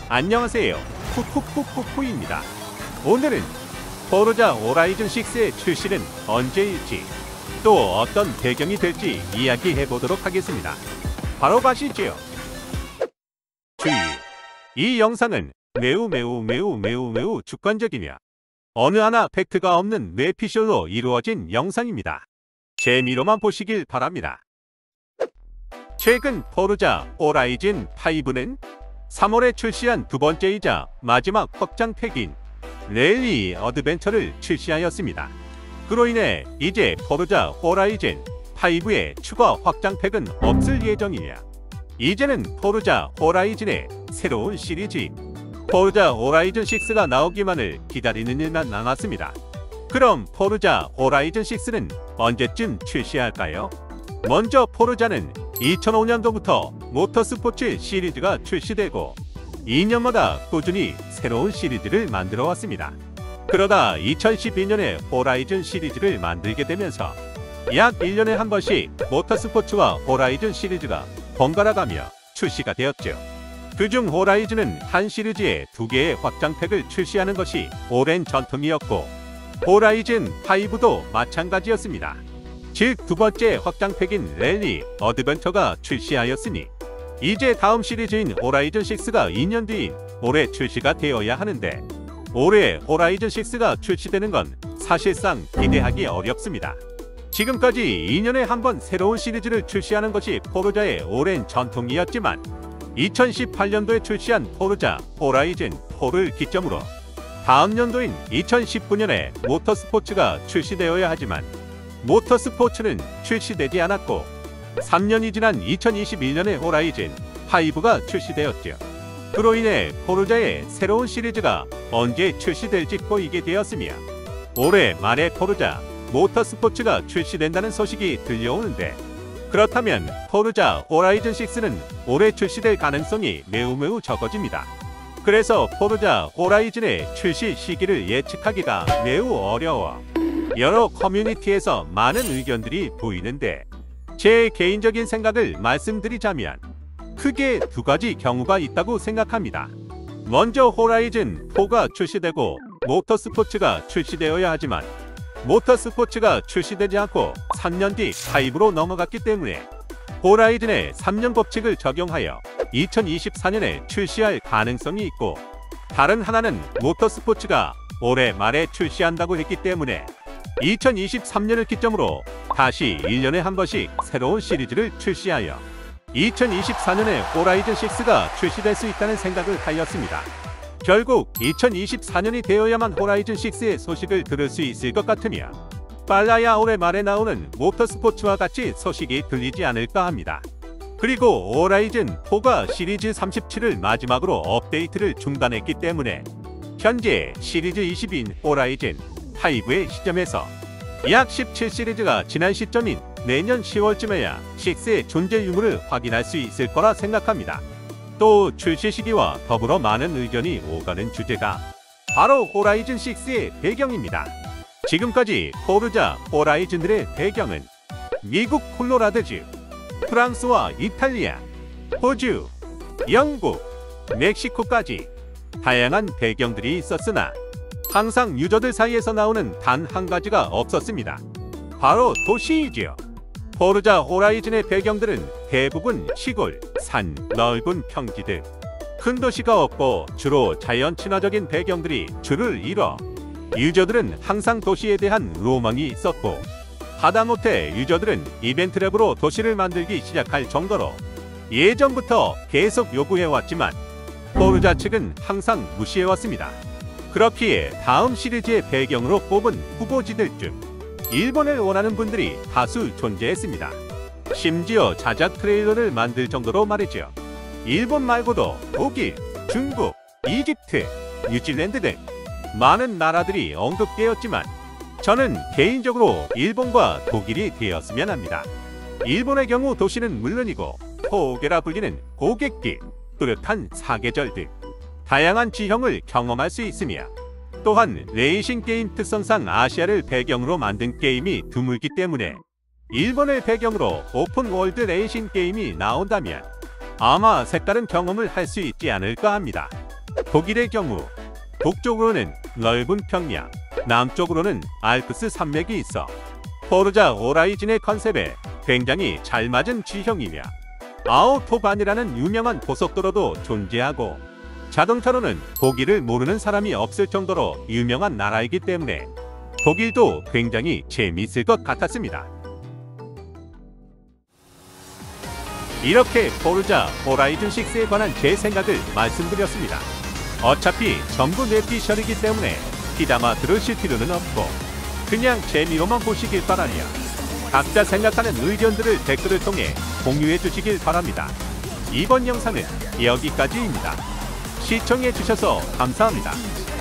안녕하세요. 푸푸푸푸푸입니다. 오늘은 포르자 호라이즌 6의 출시는 언제일지, 또 어떤 배경이 될지 이야기해 보도록 하겠습니다. 바로 가시죠. 주의! 이 영상은 매우 주관적이며 어느 하나 팩트가 없는 뇌피셜로 이루어진 영상입니다. 재미로만 보시길 바랍니다. 최근 포르자 호라이즌 5는 3월에 출시한 두 번째이자 마지막 확장팩인 랠리 어드벤처를 출시하였습니다. 그로 인해 이제 포르자 호라이즌 5의 추가 확장팩은 없을 예정이며, 이제는 포르자 호라이즌의 새로운 시리즈인 포르자 호라이즌 6가 나오기만을 기다리는 일만 남았습니다. 그럼 포르자 호라이즌 6는 언제쯤 출시할까요? 먼저 포르자는 2005년도부터 모터스포츠 시리즈가 출시되고 2년마다 꾸준히 새로운 시리즈를 만들어 왔습니다. 그러다 2012년에 호라이즌 시리즈를 만들게 되면서 약 1년에 한 번씩 모터스포츠와 호라이즌 시리즈가 번갈아가며 출시가 되었죠. 그중 호라이즌은 한 시리즈에 2개의 확장팩을 출시하는 것이 오랜 전통이었고, 호라이즌 5도 마찬가지였습니다. 즉, 두 번째 확장팩인 랠리 어드벤처가 출시하였으니 이제 다음 시리즈인 호라이즌 6가 2년 뒤인 올해 출시가 되어야 하는데, 올해 호라이즌 6가 출시되는 건 사실상 기대하기 어렵습니다. 지금까지 2년에 한 번 새로운 시리즈를 출시하는 것이 포르자의 오랜 전통이었지만 2018년도에 출시한 포르자 호라이즌 4를 기점으로 다음 연도인 2019년에 모터스포츠가 출시되어야 하지만 모터스포츠는 출시되지 않았고, 3년이 지난 2021년에 호라이즌 5가 출시되었죠. 그로 인해 포르자의 새로운 시리즈가 언제 출시될지 꼬이게 되었으며, 올해 말에 포르자 모터스포츠가 출시된다는 소식이 들려오는데, 그렇다면 포르자 호라이즌 6는 올해 출시될 가능성이 매우 적어집니다. 그래서 포르자 호라이즌의 출시 시기를 예측하기가 매우 어려워 여러 커뮤니티에서 많은 의견들이 보이는데, 제 개인적인 생각을 말씀드리자면 크게 두 가지 경우가 있다고 생각합니다. 먼저 호라이즌 4가 출시되고 모터스포츠가 출시되어야 하지만 모터스포츠가 출시되지 않고 3년 뒤 5로 넘어갔기 때문에 호라이즌의 3년 법칙을 적용하여 2024년에 출시할 가능성이 있고, 다른 하나는 모터스포츠가 올해 말에 출시한다고 했기 때문에 2023년을 기점으로 다시 1년에 한 번씩 새로운 시리즈를 출시하여 2024년에 호라이즌 6가 출시될 수 있다는 생각을 하였습니다. 결국 2024년이 되어야만 호라이즌 6의 소식을 들을 수 있을 것 같으며, 빨라야 올해 말에 나오는 모터스포츠와 같이 소식이 들리지 않을까 합니다. 그리고 호라이즌 4가 시리즈 37을 마지막으로 업데이트를 중단했기 때문에 현재 시리즈 20인 호라이즌 5의 시점에서 약 17시리즈가 지난 시점인 내년 10월쯤에야 6의 존재 유무를 확인할 수 있을 거라 생각합니다. 또 출시 시기와 더불어 많은 의견이 오가는 주제가 바로 호라이즌 6의 배경입니다. 지금까지 포르자 호라이즌들의 배경은 미국 콜로라도주, 프랑스와 이탈리아, 호주, 영국, 멕시코까지 다양한 배경들이 있었으나 항상 유저들 사이에서 나오는 단 한 가지가 없었습니다. 바로 도시이지요. 포르자 호라이즌의 배경들은 대부분 시골, 산, 넓은 평지 등 큰 도시가 없고 주로 자연 친화적인 배경들이 주를 이뤄 유저들은 항상 도시에 대한 로망이 있었고, 하다못해 유저들은 이벤트 랩으로 도시를 만들기 시작할 정도로 예전부터 계속 요구해왔지만 포르자 측은 항상 무시해왔습니다. 그렇기에 다음 시리즈의 배경으로 뽑은 후보지들 중 일본을 원하는 분들이 다수 존재했습니다. 심지어 자작 트레일러를 만들 정도로 말이죠. 일본 말고도 독일, 중국, 이집트, 뉴질랜드 등 많은 나라들이 언급되었지만 저는 개인적으로 일본과 독일이 되었으면 합니다. 일본의 경우 도시는 물론이고 포게라 불리는 고객길, 뚜렷한 사계절 등 다양한 지형을 경험할 수 있으며, 또한 레이싱 게임 특성상 아시아를 배경으로 만든 게임이 드물기 때문에 일본을 배경으로 오픈 월드 레이싱 게임이 나온다면 아마 색다른 경험을 할 수 있지 않을까 합니다. 독일의 경우 북쪽으로는 넓은 평야, 남쪽으로는 알프스 산맥이 있어 포르자 오라이즌의 컨셉에 굉장히 잘 맞은 지형이며 아우토반이라는 유명한 고속도로도 존재하고 자동차로는 독일을 모르는 사람이 없을 정도로 유명한 나라이기 때문에 독일도 굉장히 재미있을 것 같았습니다. 이렇게 포르자 호라이즌 6에 관한 제 생각을 말씀드렸습니다. 어차피 전부 뇌피셜이기 때문에 귀담아 들으실 필요는 없고 그냥 재미로만 보시길 바라며 각자 생각하는 의견들을 댓글을 통해 공유해 주시길 바랍니다. 이번 영상은 여기까지입니다. 시청해 주셔서 감사합니다.